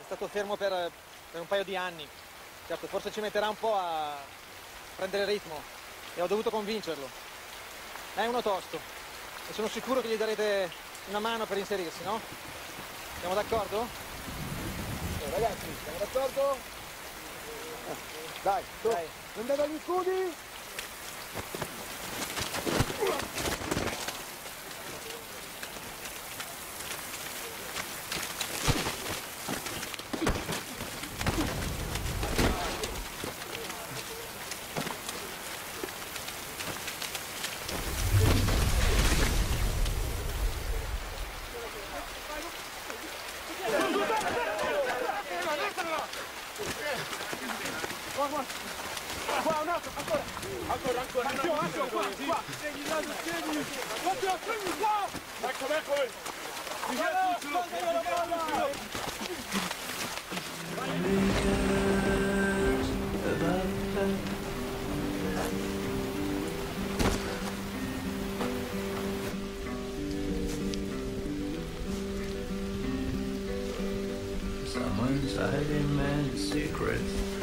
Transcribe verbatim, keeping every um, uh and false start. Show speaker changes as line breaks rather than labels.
stato fermo per, per un paio di anni. Certo, forse ci metterà un po' a prendere ritmo e ho dovuto convincerlo. È uno tosto e sono sicuro che gli darete una mano per inserirsi, no? Siamo d'accordo?
Eh, ragazzi, siamo d'accordo? Eh, dai, su,
Dai.
prendete gli scudi! Qua, un altro, ancora! Ancora, ancora! Anch'io, anch'io, qua, qua! Segni, Nando, segni! Guarda, segni, qua! Ecco, ecco!
Someone's hiding many secrets.